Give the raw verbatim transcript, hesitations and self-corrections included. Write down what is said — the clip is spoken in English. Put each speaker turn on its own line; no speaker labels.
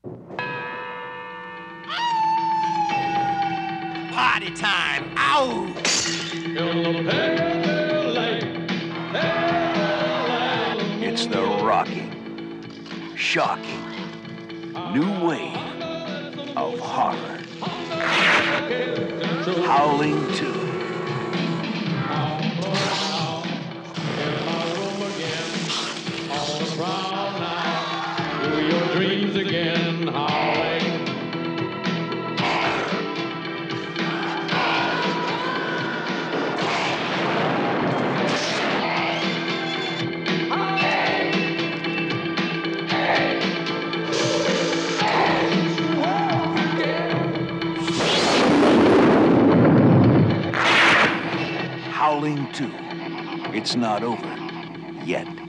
Party time! Ow!
It's the rocking, shocking, new wave of horror. Howling two.
Do your dreams again, Howling.
Howling two. It's not over yet.